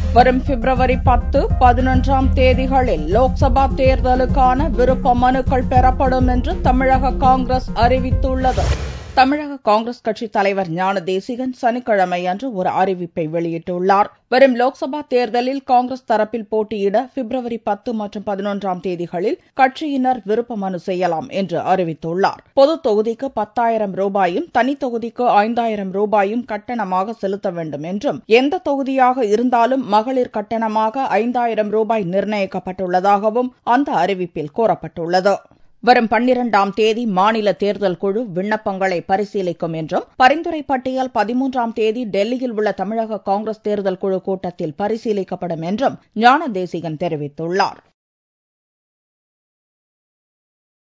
வரும் பிப்ரவரி 10, 11ஆம் தேதிகளில் லோக்சபா தேர்தலுக்கான விருப்ப மனுக்கள் பெறப்படும் என்று தமிழக காங்கிரஸ் அறிவித்துள்ளது. தமிழக காங்கிரஸ் கட்சித் தலைவர் ஞான தேசிகன் சனிக்கிழமை அன்று ஒரு அறிவிப்பை வெளியிட்டுள்ளார். வரும் லோக்சபா தேர்தலில் காங்கிரஸ் தரப்பில் போட்டியிட பிப்ரவரி 10 மற்றும் 11ஆம் தேதிகளில் கட்சியினர் விருப்ப மனு செய்யலாம் என்று அறிவித்துள்ளார். பொது தொகுதிக்கு 10,000 ரூபாயும் தனி தொகுதிக்கு 5,000 ரூபாயும் கட்டணமாக செலுத்த வேண்டும் என்றும், எந்த தொகுதியாக இருந்தாலும் மகளிர் கட்டணமாக 5,000 ரூபாய் நிர்ணயிக்கப்பட்டுள்ளதாகவும் அந்த அறிவிப்பில் கூறப்பட்டுள்ளது. வரும் 12ஆம் தேதி மாநில தேர்தல் குழு விண்ணப்பங்களை பரிசீலிக்கும் என்றும், பரிந்துரை பட்டியல் 13ஆம் தேதி டெல்லியில் உள்ள தமிழக காங்கிரஸ் தேர்தல் குழு கூட்டத்தில் பரிசீலிக்கப்படும் என்றும் ஞான தேசிகன் தெரிவித்துள்ளார்.